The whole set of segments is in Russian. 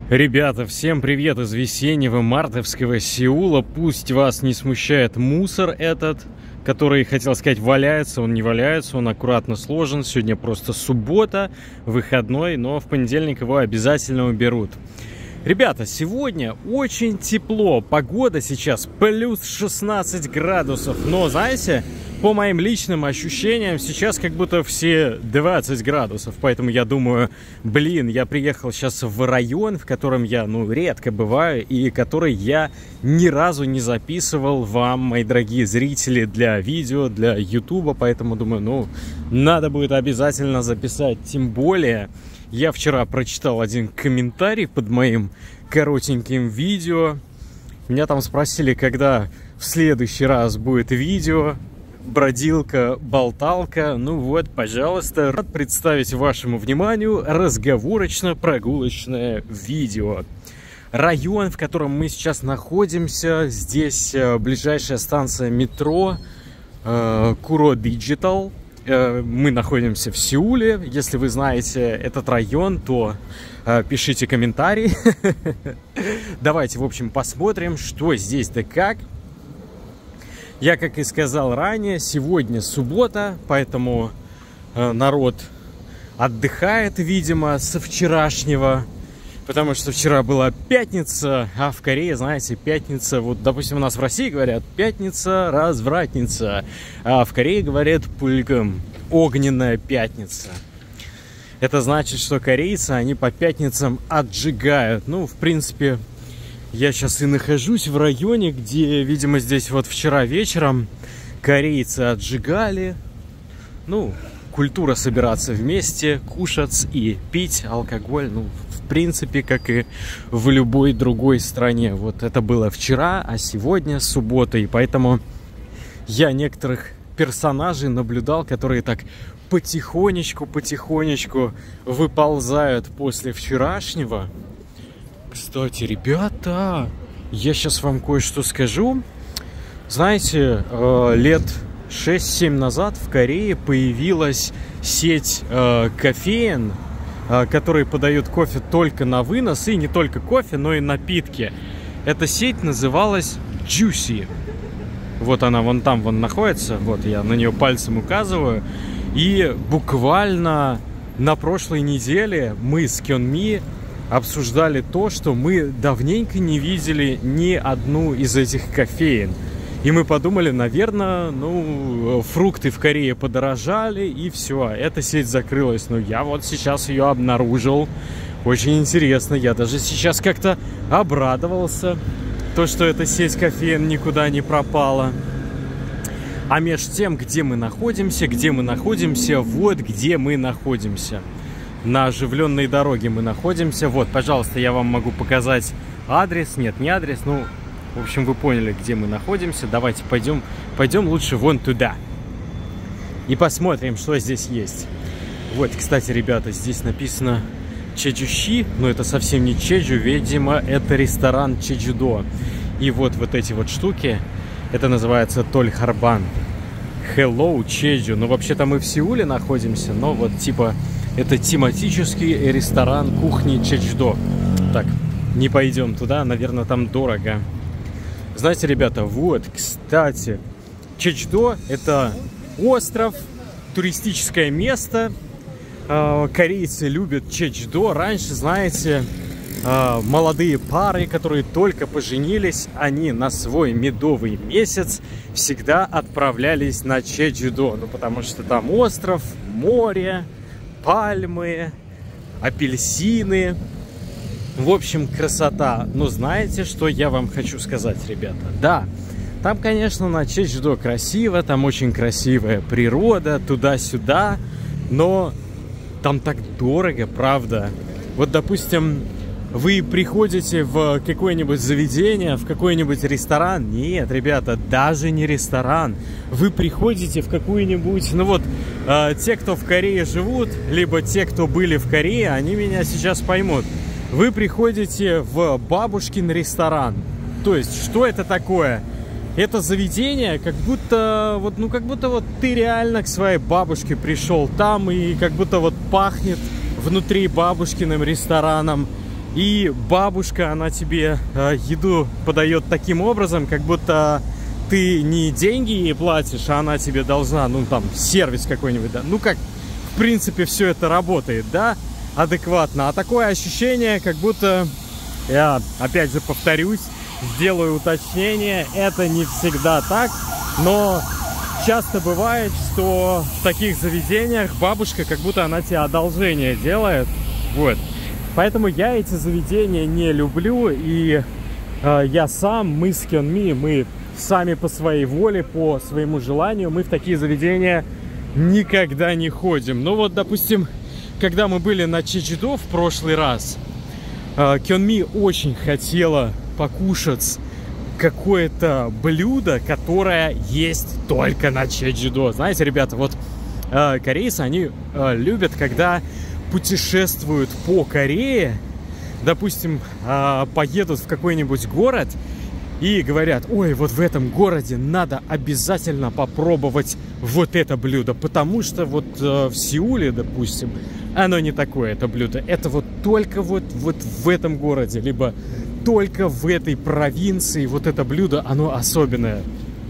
Ребята, всем привет из весеннего мартовского Сеула. Пусть вас не смущает мусор этот, который, хотел сказать, валяется. Он не валяется, он аккуратно сложен. Сегодня просто суббота, выходной, но в понедельник его обязательно уберут. Ребята, сегодня очень тепло. Погода сейчас плюс 16 градусов. Но, знаете, по моим личным ощущениям, сейчас как будто все 20 градусов. Поэтому я думаю, я приехал сейчас в район, в котором я, редко бываю, и который я ни разу не записывал вам, мои дорогие зрители, для видео, для ютуба. Поэтому думаю, надо будет обязательно записать. Тем более, я вчера прочитал один комментарий под моим коротеньким видео. Меня там спросили, когда в следующий раз будет видео. Бродилка, болталка. Ну вот, пожалуйста, рад представить вашему вниманию разговорочно-прогулочное видео. Район, в котором мы сейчас находимся, здесь ближайшая станция метро Куро Диджитал. Мы находимся в Сеуле. Если вы знаете этот район, то пишите комментарии. Давайте, в общем, посмотрим, что здесь да как. Я, как и сказал ранее, сегодня суббота, поэтому народ отдыхает, видимо, со вчерашнего. Потому что вчера была пятница, а в Корее, знаете, пятница, вот, допустим, у нас в России говорят пятница, развратница, а в Корее говорят пульгам, огненная пятница. Это значит, что корейцы, они по пятницам отжигают. В принципе, я сейчас и нахожусь в районе, где, видимо, здесь вот вчера вечером корейцы отжигали. Культура собираться вместе, кушать и пить алкоголь, в принципе, как и в любой другой стране. Вот это было вчера, а сегодня суббота, и поэтому я некоторых персонажей наблюдал, которые так потихонечку выползают после вчерашнего. Кстати, ребята, я сейчас вам кое-что скажу. Знаете, лет 6-7 назад в Корее появилась сеть кофеен, которые подают кофе только на вынос, и не только кофе, но и напитки. Эта сеть называлась Juicy. Вот она вон там находится, вот я на нее пальцем указываю. И буквально на прошлой неделе мы с Кёнми обсуждали то, что мы давненько не видели ни одну из этих кофеен. И мы подумали, наверное, фрукты в Корее подорожали, и все, эта сеть закрылась. Но я вот сейчас ее обнаружил. Очень интересно, я даже сейчас как-то обрадовался, то, что эта сеть кофеен никуда не пропала. А между тем, где мы находимся, вот где мы находимся. На оживленной дороге мы находимся. Вот, пожалуйста, я вам могу показать адрес. Нет, не адрес, в общем, вы поняли, где мы находимся. Давайте пойдем лучше вон туда. И посмотрим, что здесь есть. Вот, кстати, ребята, здесь написано Чеджущи, но это совсем не Чеджу, видимо, это ресторан Чеджудо. И вот эти вот штуки, это называется Тольхарбан. Hello, Чеджу. Вообще-то мы в Сеуле находимся, но вот типа это тематический ресторан кухни Чеджудо. Так, не пойдем туда, наверное, там дорого. Знаете, ребята, вот, кстати, Чеджудо – это остров, туристическое место. Корейцы любят Чеджудо. Раньше, знаете, молодые пары, которые только поженились, они на свой медовый месяц всегда отправлялись на Чеджудо. Потому что там остров, море, пальмы, апельсины. В общем, красота. Но знаете, что я вам хочу сказать, ребята? Да, там, конечно, на Чеджудо красиво, там очень красивая природа, туда-сюда, но там так дорого, правда. Вот, допустим, вы приходите в какое-нибудь заведение, в какой-нибудь ресторан. Нет, ребята, даже не ресторан. Вы приходите в какую-нибудь... те, кто в Корее живут, либо те, кто были в Корее, они меня сейчас поймут. Вы приходите в бабушкин ресторан. То есть, что это такое? Это заведение, как будто ты реально к своей бабушке пришел там, и как будто пахнет внутри бабушкиным рестораном. и бабушка, она тебе еду подает таким образом, как будто ты не деньги ей платишь, а она тебе должна, ну там, сервис какой-нибудь, да. Ну как, в принципе, все это работает, да, адекватно. А такое ощущение, как будто, я опять же повторюсь, сделаю уточнение, это не всегда так, но часто бывает, что в таких заведениях бабушка, как будто она тебе одолжение делает, вот. Поэтому я эти заведения не люблю, и я сам, мы с Кёнми, мы сами по своей воле, по своему желанию, мы в такие заведения никогда не ходим. Ну вот, допустим, когда мы были на Чеджудо в прошлый раз, Кёнми очень хотела покушать какое-то блюдо, которое есть только на Чеджудо. Знаете, ребята, вот корейцы, они любят, когда путешествуют по Корее, допустим, поедут в какой-нибудь город и говорят: ой, вот в этом городе надо обязательно попробовать вот это блюдо, потому что вот в Сеуле, допустим, оно не такое, это блюдо. Это вот только вот в этом городе, либо только в этой провинции вот это блюдо, оно особенное.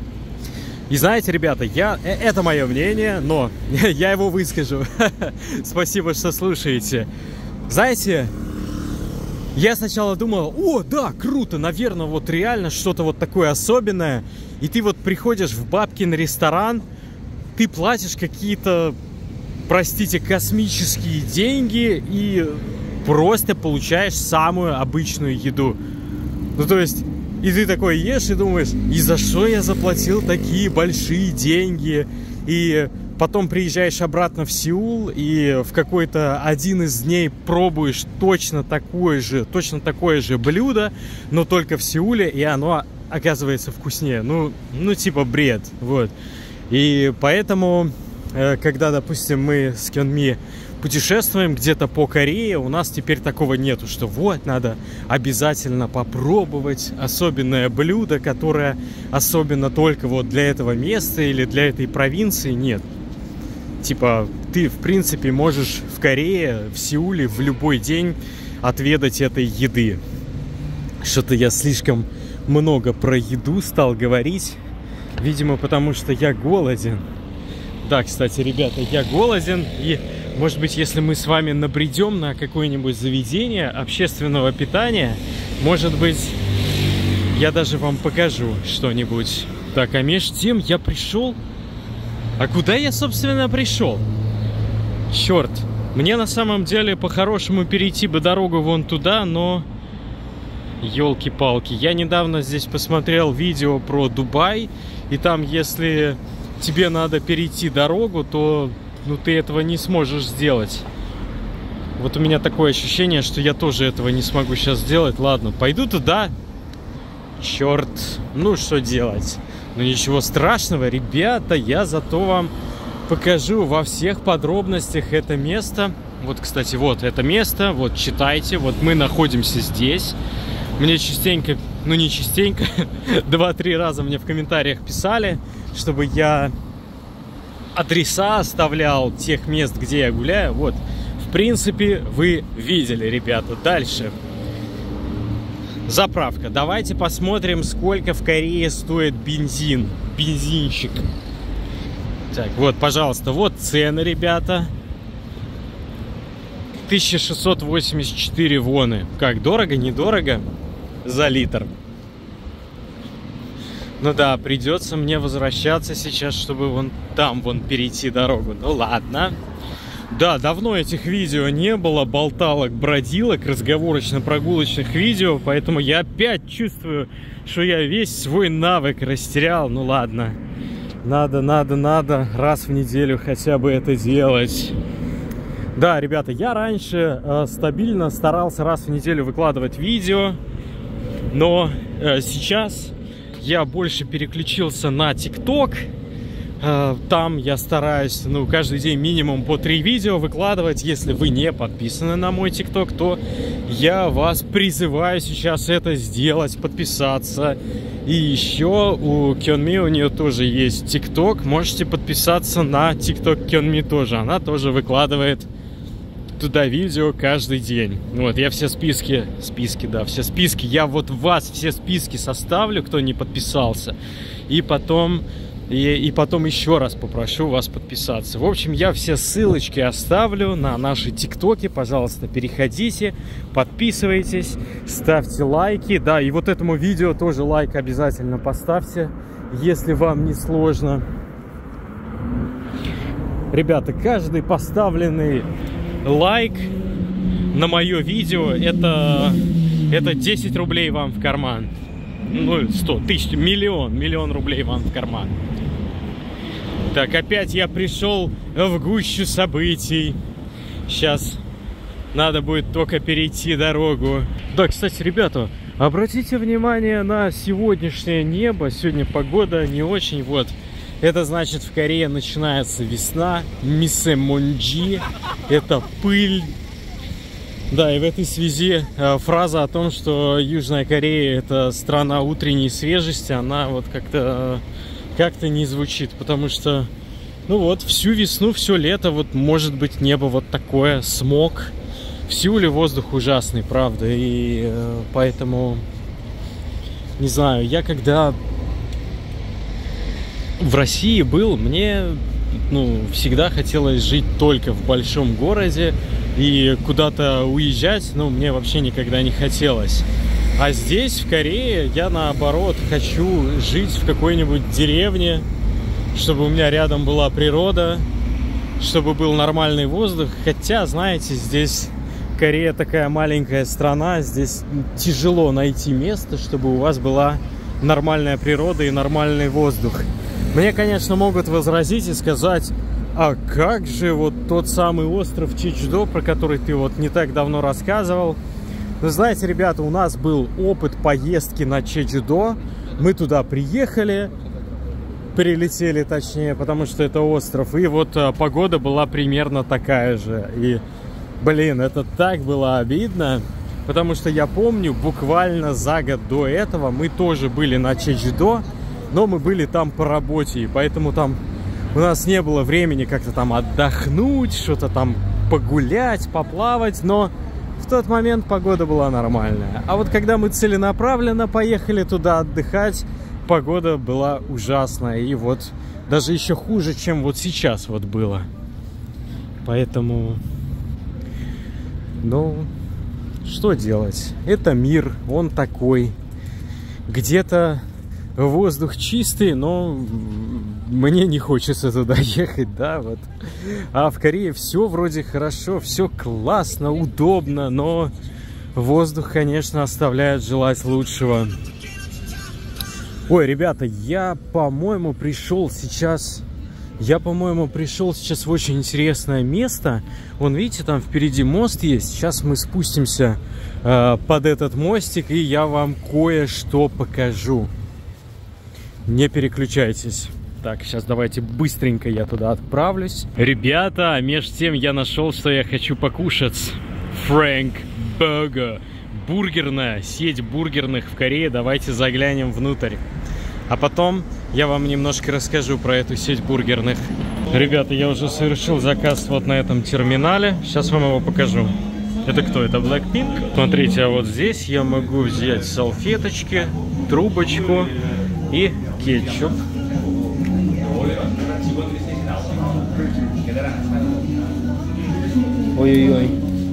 И знаете, ребята, это мое мнение, но я его выскажу. Спасибо, что слушаете. Знаете, я сначала думал: о, да, круто, наверное, вот реально что-то вот такое особенное. И ты вот приходишь в бабкин ресторан, ты платишь какие-то, простите, космические деньги и просто получаешь самую обычную еду. Ну, то есть, и ты такой ешь и думаешь: и за что я заплатил такие большие деньги? И потом приезжаешь обратно в Сеул и в какой-то один из дней пробуешь точно такое же блюдо, но только в Сеуле, и оно оказывается вкуснее. Ну типа бред, вот. И поэтому, когда, допустим, мы с Кёнми путешествуем где-то по Корее, у нас теперь такого нету, что вот надо обязательно попробовать особенное блюдо, которое особенно только вот для этого места или для этой провинции. Нет. Типа, ты, в принципе, можешь в Корее, в Сеуле в любой день отведать этой еды. Что-то я слишком много про еду стал говорить. Видимо, потому что я голоден. Да, кстати, ребята, я голоден. И, может быть, если мы с вами набредем на какое-нибудь заведение общественного питания, может быть, я даже вам покажу что-нибудь. Так, а между тем я пришел. А куда я, собственно, пришел? Черт, мне на самом деле по-хорошему перейти бы дорогу вон туда, но... Ёлки-палки, я недавно здесь посмотрел видео про Дубай, и там, если тебе надо перейти дорогу, то ты этого не сможешь сделать. Вот у меня такое ощущение, что я тоже этого не смогу сейчас сделать. Ладно, пойду туда. Черт, ну что делать? Ну ничего страшного, ребята, я зато вам покажу во всех подробностях это место. Вот, кстати, вот это место, вот читайте, вот мы находимся здесь. Мне частенько, ну не частенько, 2-3 раза мне в комментариях писали, чтобы я адреса оставлял тех мест, где я гуляю. Вот, в принципе, вы видели, ребята. Дальше. Заправка. Давайте посмотрим, сколько в Корее стоит бензин. Бензинчик. Так, вот, пожалуйста, вот цены, ребята. 1684 воны. Как, дорого, недорого? За литр. Ну да, придется мне возвращаться сейчас, чтобы вон там перейти дорогу. Ну ладно. Да, давно этих видео не было, болталок, бродилок, разговорочно-прогулочных видео, поэтому я опять чувствую, что я весь свой навык растерял. Ну ладно, надо раз в неделю хотя бы это делать. Да, ребята, я раньше стабильно старался раз в неделю выкладывать видео, но сейчас я больше переключился на ТикТок. Там я стараюсь, каждый день минимум по 3 видео выкладывать. Если вы не подписаны на мой ТикТок, то я вас призываю сейчас это сделать, подписаться. И еще у Кёнми, у нее тоже есть ТикТок. Можете подписаться на ТикТок Кёнми тоже. Она тоже выкладывает туда видео каждый день. Вот, я все списки, я вот вас все списки составлю, кто не подписался, и потом еще раз попрошу вас подписаться. В общем, я все ссылочки оставлю на наши тиктоки. Пожалуйста, переходите, подписывайтесь, ставьте лайки. Да, и вот этому видео тоже лайк обязательно поставьте, если вам не сложно. Ребята, каждый поставленный лайк на мое видео это 10 рублей вам в карман. Ну, 100 тысяч, миллион рублей вам в карман. Так, опять я пришел в гущу событий. Сейчас надо будет только перейти дорогу. Да, кстати, ребята, обратите внимание на сегодняшнее небо. Сегодня погода не очень, вот. Это значит, в Корее начинается весна. Мисэмонджи. Это пыль. Да, и в этой связи фраза о том, что Южная Корея — это страна утренней свежести, она вот как-то не звучит, потому что, ну вот, всю весну, все лето, вот, может быть, небо вот такое, смог. В Сеуле воздух ужасный, правда, и поэтому, не знаю, я когда в России был, мне, ну, всегда хотелось жить только в большом городе, и куда-то уезжать, ну, мне вообще никогда не хотелось. А здесь, в Корее, я, наоборот, хочу жить в какой-нибудь деревне, чтобы у меня рядом была природа, чтобы был нормальный воздух. Хотя, знаете, здесь Корея такая маленькая страна, здесь тяжело найти место, чтобы у вас была нормальная природа и нормальный воздух. Мне, конечно, могут возразить и сказать: а как же вот тот самый остров Чеджудо, про который ты вот не так давно рассказывал? Вы знаете, ребята, у нас был опыт поездки на Чеджудо. Мы туда прилетели, точнее, потому что это остров. И вот погода была примерно такая же. И, блин, это так было обидно, потому что я помню, буквально за год до этого мы тоже были на Чеджудо, но мы были там по работе, и поэтому там у нас не было времени как-то там отдохнуть, что-то там погулять, поплавать, но в тот момент погода была нормальная. А вот когда мы целенаправленно поехали туда отдыхать, погода была ужасная. И вот даже еще хуже, чем вот сейчас вот было. Поэтому, ну, что делать? Это мир, он такой. Где-то воздух чистый, но мне не хочется туда ехать, да, вот. А в Корее все вроде хорошо, все классно, удобно, но воздух, конечно, оставляет желать лучшего. Ой, ребята, я, по-моему, пришел сейчас в очень интересное место. Вон, видите, там впереди мост есть. Сейчас мы спустимся под этот мостик, и я вам кое-что покажу. Не переключайтесь. Так, сейчас давайте быстренько я туда отправлюсь. Ребята, а между тем я нашел, что я хочу покушать. Frank Burger. Бургерная сеть бургерных в Корее. Давайте заглянем внутрь. А потом я вам немножко расскажу про эту сеть бургерных. Ребята, я уже совершил заказ вот на этом терминале. Сейчас вам его покажу. Это кто? Это Blackpink? Смотрите, а вот здесь я могу взять салфеточки, трубочку и кетчуп. Ой-ой-ой.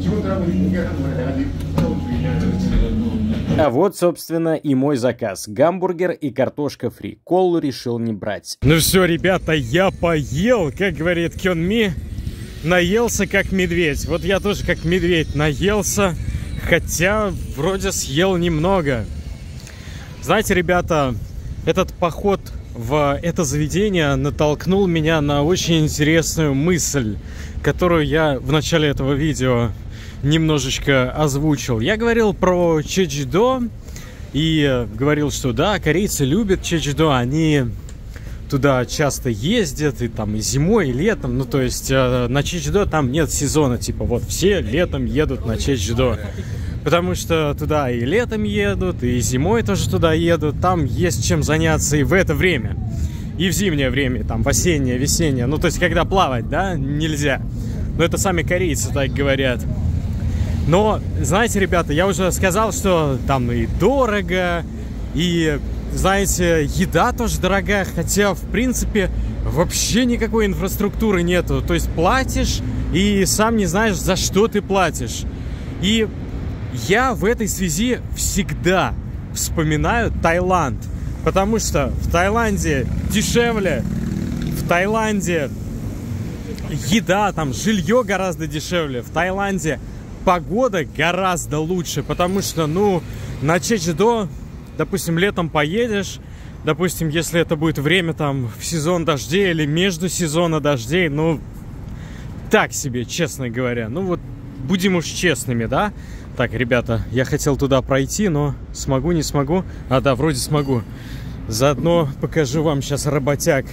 А вот, собственно, и мой заказ. Гамбургер и картошка фри. Колу решил не брать. Ну все, ребята, я поел, как говорит Кёнми. Наелся как медведь. Вот я тоже как медведь наелся. Хотя вроде съел немного. Знаете, ребята, этот поход в это заведение натолкнул меня на очень интересную мысль, которую я в начале этого видео немножечко озвучил. Я говорил про Чеджудо и говорил, что да, корейцы любят Чеджудо, они туда часто ездят, и там и зимой, и летом. Ну, то есть на Чеджудо там нет сезона, типа вот все летом едут на Чеджудо. Потому что туда и летом едут, и зимой тоже туда едут. Там есть чем заняться и в это время. И в зимнее время, там в осеннее, весеннее. Ну, то есть, когда плавать, да, нельзя. Но это сами корейцы так говорят. Но, знаете, ребята, я уже сказал, что там и дорого, и, знаете, еда тоже дорогая, хотя, в принципе, вообще никакой инфраструктуры нету. То есть платишь и сам не знаешь, за что ты платишь. И я в этой связи всегда вспоминаю Таиланд, потому что в Таиланде дешевле, в Таиланде еда, там жилье гораздо дешевле, в Таиланде погода гораздо лучше, потому что, ну, на Чеджудо, допустим, летом поедешь, допустим, если это будет время там в сезон дождей или между сезона дождей, ну, так себе, честно говоря. Ну, вот, будем уж честными, да? Так, ребята, я хотел туда пройти, но смогу, не смогу? А, да, вроде смогу. Заодно покажу вам сейчас работяг.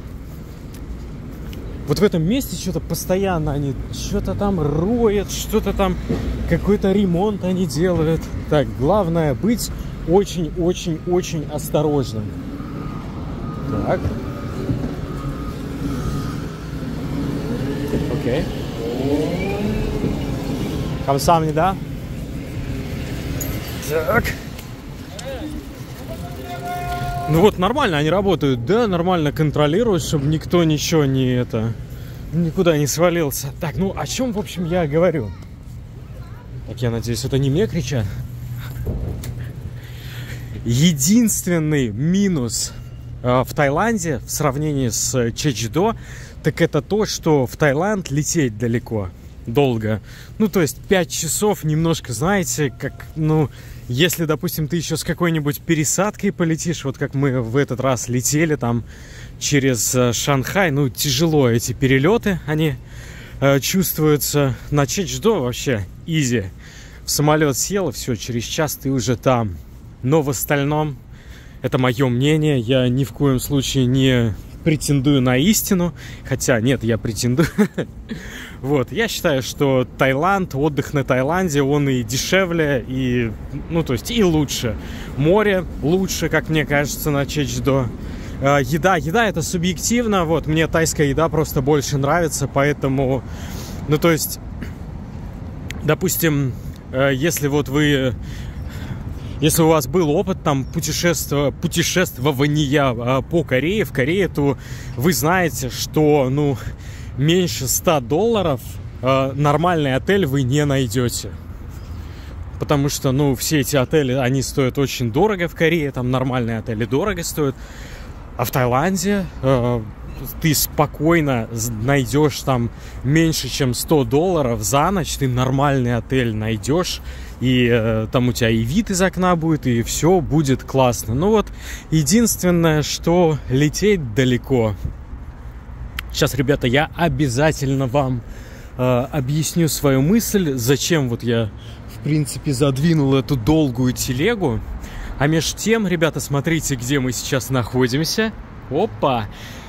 Вот в этом месте что-то постоянно они что-то там роют, что-то там, какой-то ремонт они делают. Так, главное быть очень-очень-очень осторожным. Так. Окей. Камсамнида. Так. Ну вот, нормально они работают, да, нормально контролируют, чтобы никто ничего не никуда не свалился. Так, ну о чем, в общем, я говорю? Так, я надеюсь, это не мне кричат. Единственный минус в Таиланде в сравнении с Чеджудо, так это то, что в Таиланд лететь далеко, долго. Ну, то есть 5 часов немножко, знаете, как, ну, если, допустим, ты еще с какой-нибудь пересадкой полетишь, вот как мы в этот раз летели там через Шанхай, ну, тяжело эти перелеты, они чувствуются. На Чеджудо вообще изи. В самолет сел, и все, через час ты уже там. Но в остальном, это мое мнение, я ни в коем случае не претендую на истину, хотя нет, я претендую. Вот, я считаю, что Таиланд, отдых на Таиланде, он и дешевле, и, ну, то есть, и лучше. Море лучше, как мне кажется, на Чеджудо. Еда это субъективно, вот, мне тайская еда просто больше нравится, поэтому, ну, то есть, допустим, если вот вы... Если у вас был опыт там путешествования по Корее, в Корее, то вы знаете, что, ну, меньше $100 нормальный отель вы не найдете. Потому что, ну, все эти отели, они стоят очень дорого в Корее, там нормальные отели дорого стоят. А в Таиланде ты спокойно найдешь там меньше, чем $100 за ночь, ты нормальный отель найдешь, и там у тебя и вид из окна будет, и все будет классно. Ну вот, единственное, что лететь далеко. Сейчас, ребята, я обязательно вам объясню свою мысль, зачем вот я, в принципе, задвинул эту долгую телегу. А между тем, ребята, смотрите, где мы сейчас находимся. Опа!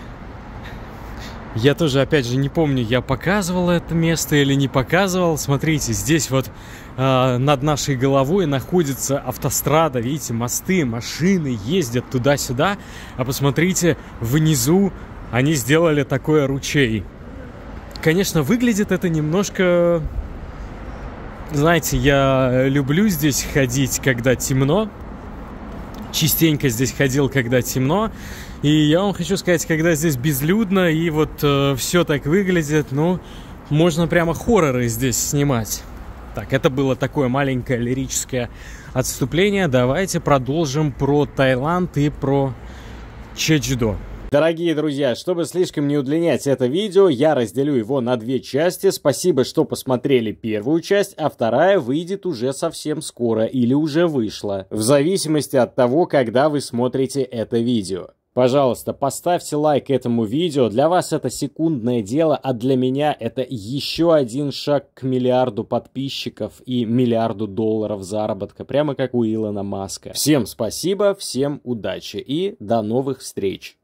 Я тоже, опять же, не помню, я показывал это место или не показывал. Смотрите, здесь вот над нашей головой находится автострада. Видите, мосты, машины ездят туда-сюда. А посмотрите, внизу они сделали такой ручей. Конечно, выглядит это немножко... Знаете, я люблю здесь ходить, когда темно. Частенько здесь ходил, когда темно. И я вам хочу сказать, когда здесь безлюдно и вот все так выглядит, ну, можно прямо хорроры здесь снимать. Так, это было такое маленькое лирическое отступление. Давайте продолжим про Таиланд и про Чеджудо. Дорогие друзья, чтобы слишком не удлинять это видео, я разделю его на 2 части. Спасибо, что посмотрели первую часть, а вторая выйдет уже совсем скоро или уже вышла, в зависимости от того, когда вы смотрите это видео. Пожалуйста, поставьте лайк этому видео, для вас это секундное дело, а для меня это еще один шаг к миллиарду подписчиков и миллиарду долларов заработка, прямо как у Илона Маска. Всем спасибо, всем удачи и до новых встреч!